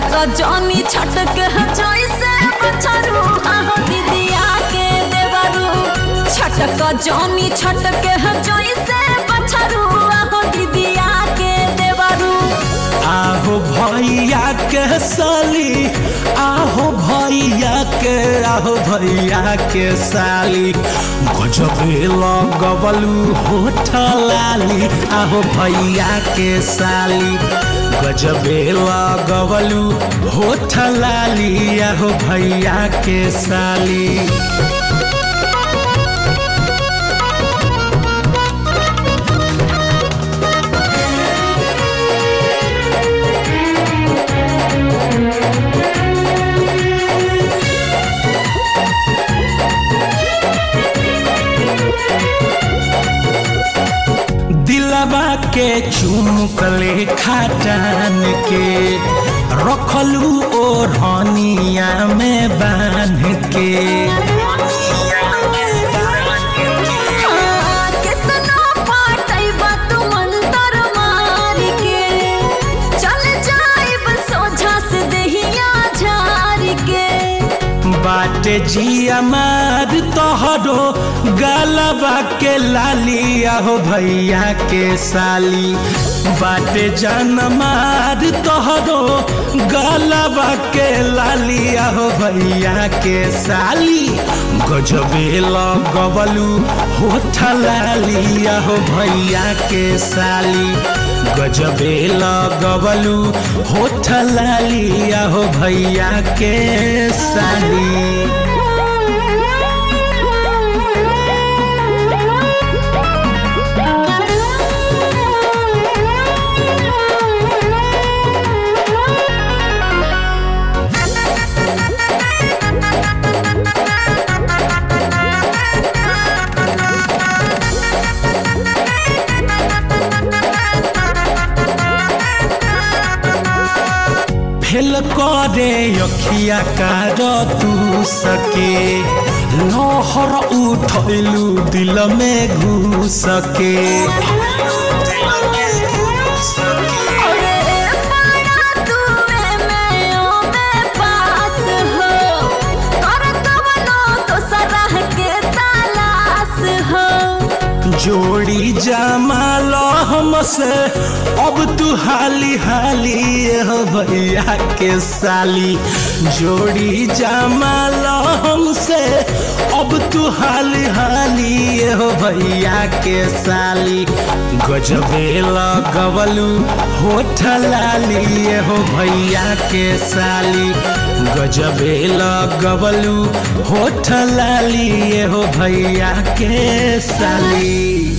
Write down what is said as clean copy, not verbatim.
छटक जानी छटक जैसे बछरू आहो दीदिया के देवरू छटक जानी छटक जैसे बछरू आहो दीदिया के देवरू आहो भैया के साली आहो भैया के साली गजबे लगवलू होठ लाली आहो भैया के साली गजबे लगवलू होठ लाली आहो भैया के साली दिलवा के चुमकले खाटान के रखलू ओढ़निया में बांध के कितना पाटैबा तू मंतर मार के चल जाइब सोझा से देहिया झार के बाटे जिया मार तोहरो गलबा के लाली आहो भैया के साली बाटे जान मार तोहरो गलबा के लाली आहो भैया के साली गजबे लगवलू होठ लाली आहो भैया के साली गजबे लगवलू होठ लाली आहो भैया के साली फेल करे अखिया कार तू सके लहर उठलू दिल में घुस के जोड़ी जमाल हमसे अब तू हाली हाली हो भैया के साली जोड़ी जमाल हमसे अब तू हाली हाली हो भैया के साली गजबे लगवलू होठ लाली हो भैया के साली गजबे लगवलू होठ लाली हो भैया के साली।